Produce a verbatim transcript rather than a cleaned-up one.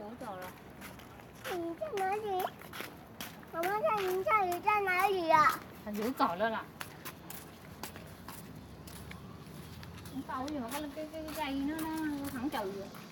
游走了。 你在哪里？妈妈看林小雨在哪里啊？ 它游走了啦。bảo gì mà con lên cái cái cây nó nó thẳng trừ rồi.